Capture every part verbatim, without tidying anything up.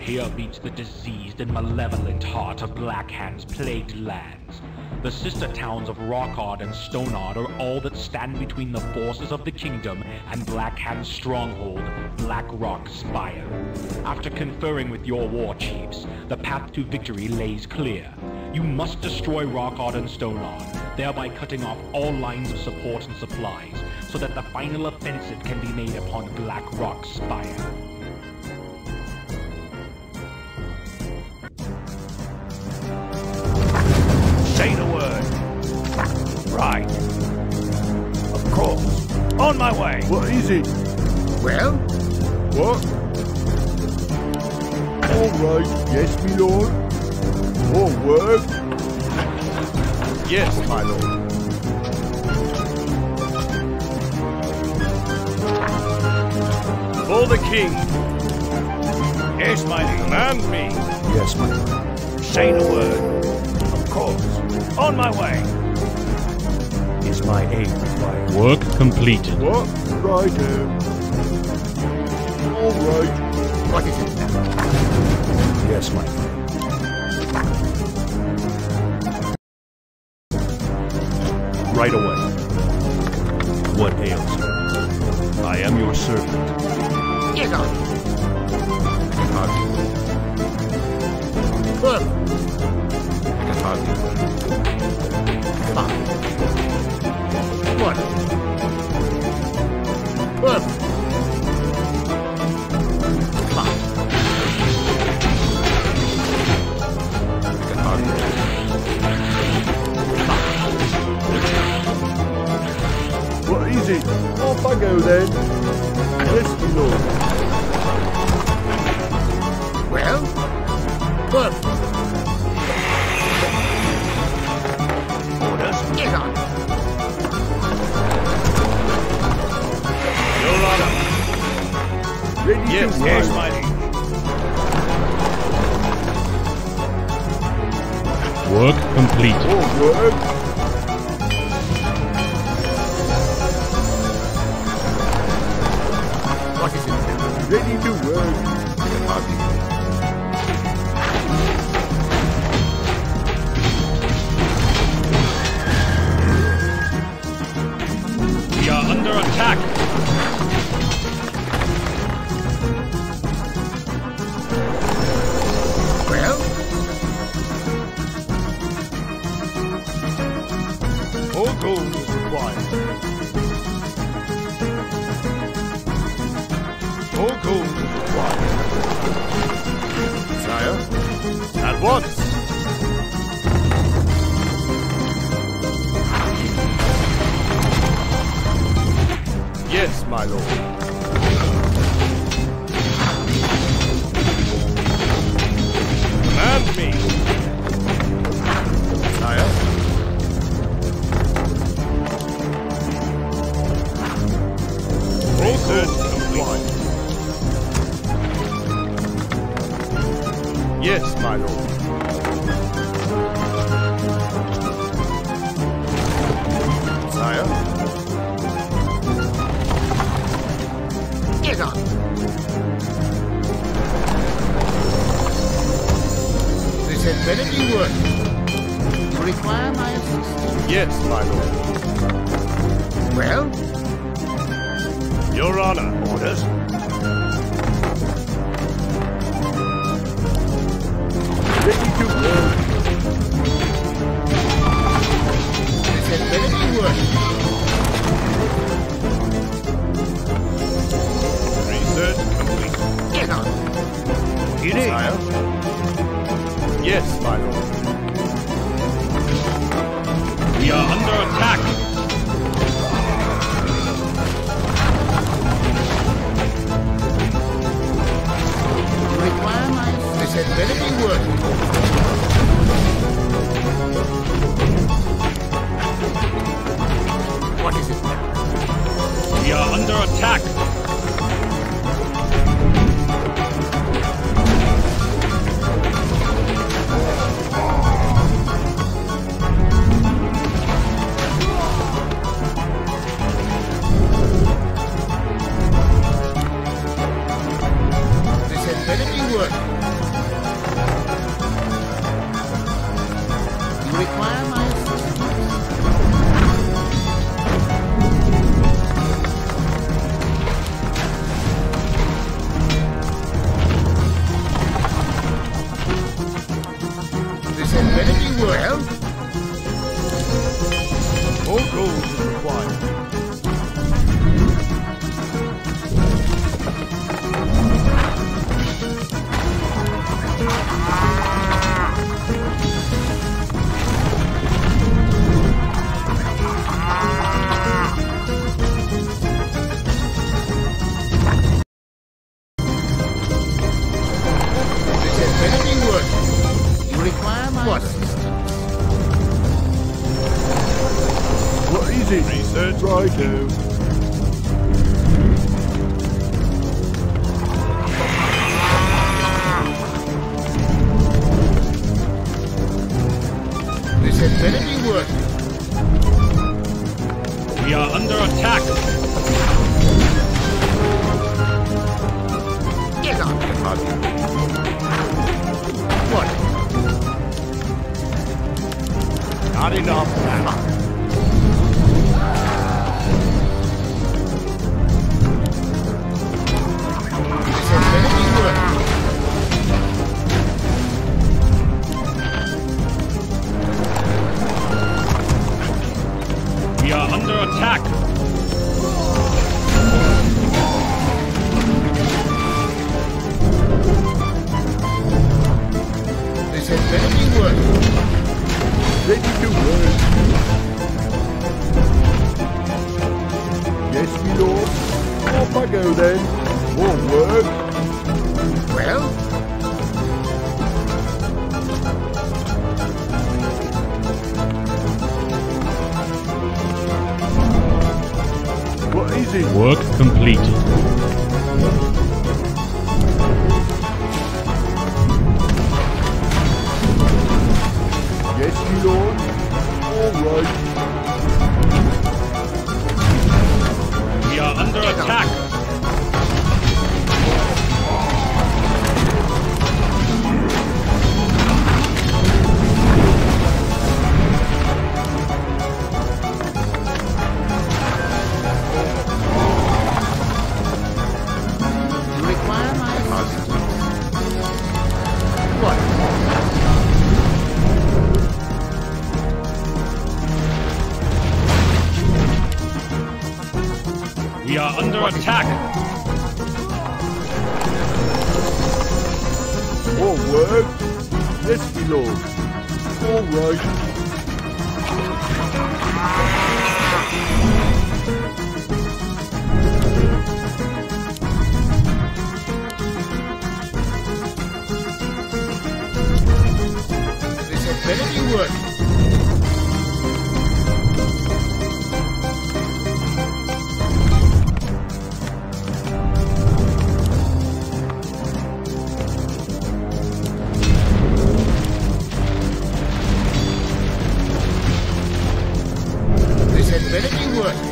Here beats the diseased and malevolent heart of Blackhand's plagued lands. The sister towns of Rockard and Stoneard are all that stand between the forces of the kingdom and Blackhand's stronghold, Black Rock Spire. After conferring with your war chiefs, the path to victory lays clear. You must destroy Rockard and Stoneard, thereby cutting off all lines of support and supplies, so that the final offensive can be made upon Black Rock Spire. Say the word. Right. Of course. On my way. What is it? Well? What? All right. Yes, my lord. More work? Yes, my lord. For the king. Yes, my lord. Command me. Yes, my lord. Say the word. Of course. On my way. Is my aid required? Work completed. What? Right, um. All right. What is it now? Yes, my friend. Right away. What ails you? I am your servant. Get on. Good. Fine. What? Good. Fine. What is it? Off I go then. Yes, my lord. Well? Good. Orders. Get on. Your honor. Ready Yes, to yes, ride. my liege. Work completed. More work? What is it now? Ready to work. We are under attack. Well? More gold is required. More gold is required. Sire? At once. Yes, my lord. Command me. Sire? Research complete. Yes, my lord. Sire? Get on. This had better be working. You require my assistance? Yes, my lord. Well? Your honor. Orders. Ready to work. This had better be working. Research complete. Get on. You need. Sire? Yes, my lord. We are under attack. You require my assistance? This had better be working. What is it now? We are under attack. This had better be working. required. Research right now. This had better be working. We are under attack. Get on, what? Not enough now. We are under attack. This had better be working. Ready to work. Yes, my lord. Off I go then. More work. Well? What is it? Work completed. Yes, my lord. All right. We are under attack. We are under attack. More work? Yes, my lord. All right. This had better be working. Better be working.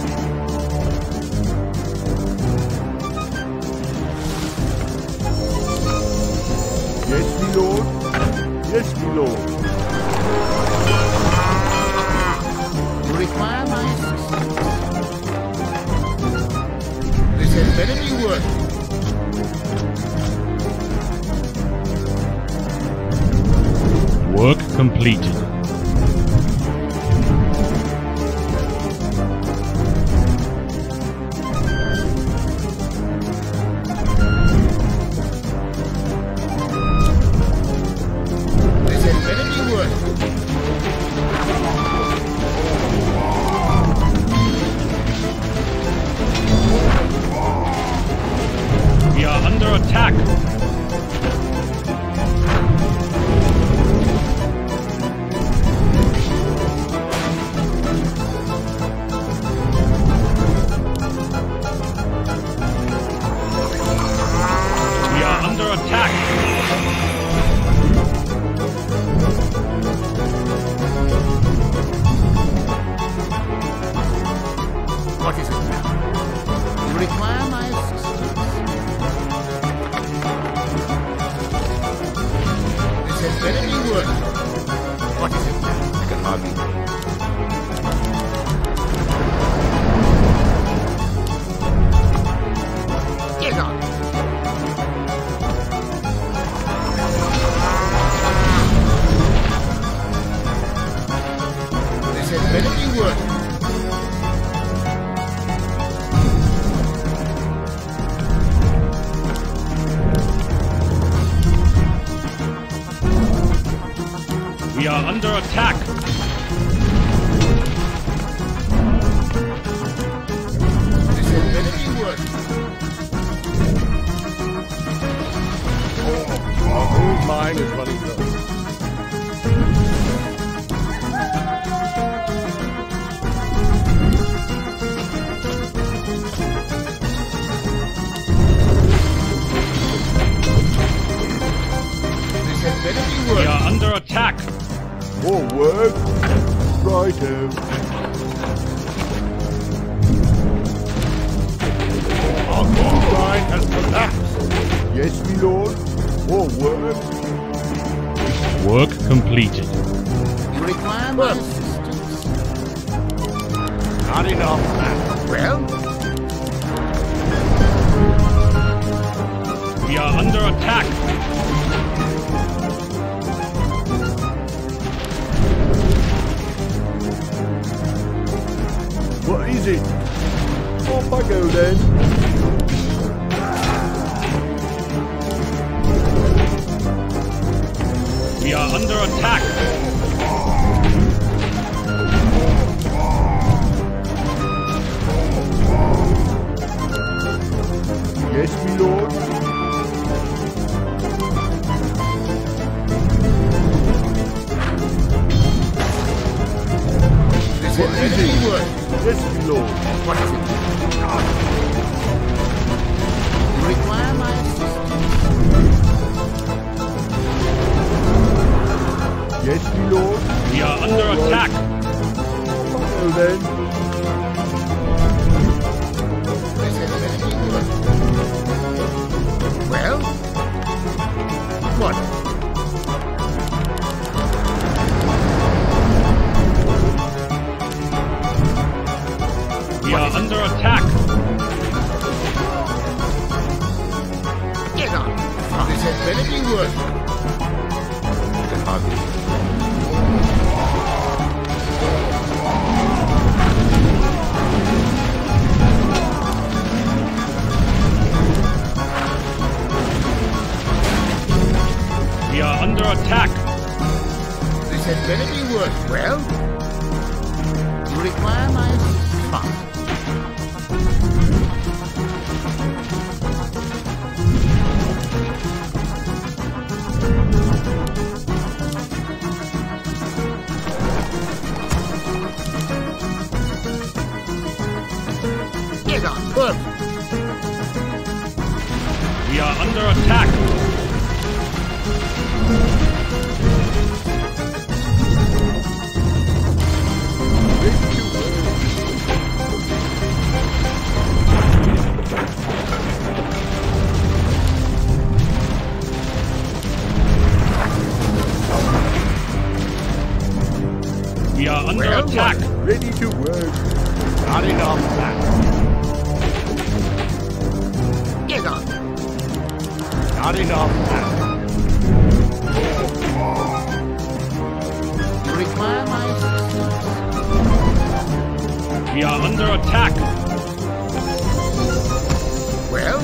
Yes, my lord. Yes, my lord. You require my assistance. This had better be working. Work completed. We are under attack. We are under attack. What is it now? You require my assistance. This had better be working. What is it now? I can hardly wait. Get on. This had better be working. under attack! This had better be working. Our gold mine is running low. This had better be We working. are under attack! More work? Righto. Our gold mine has collapsed. Yes, my lord. More work? Work completed. You require my assistance? Not enough, man. Well, We are under attack! What is it? Off I go then. We are under attack! Yes, my lord. this What had is better be it? working. Yes, my lord. What is it? You require my assistance? Yes, my lord. We are under All right. attack! Off I go then. This had better be working. Well, what? We are under attack! Get on. This had better be working. Ugly. We are under attack! This had better be working. Well, you require my assistance. Get on. Perfect. We are under attack! We are under Well, attack! Ready to work. Not enough, man. Get on. Not enough, man. You require my assistance? We are under attack! Well,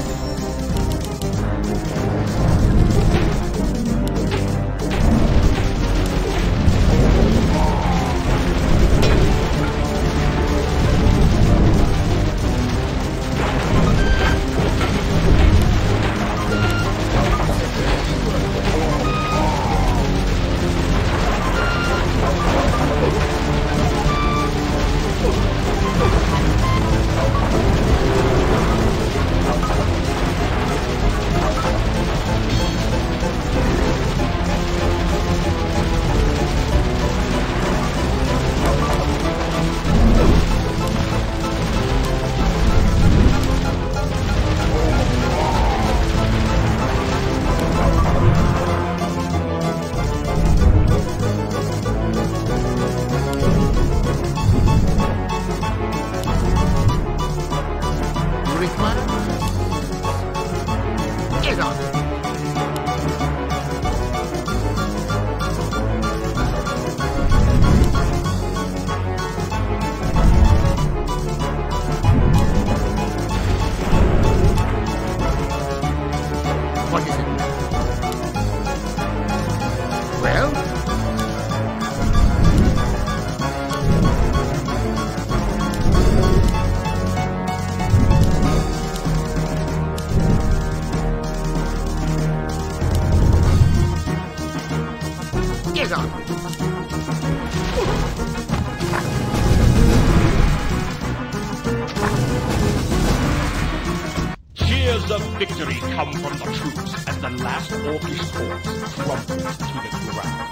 Whispers of victory come from the troops as the last Orcish corpse crumbles to the ground.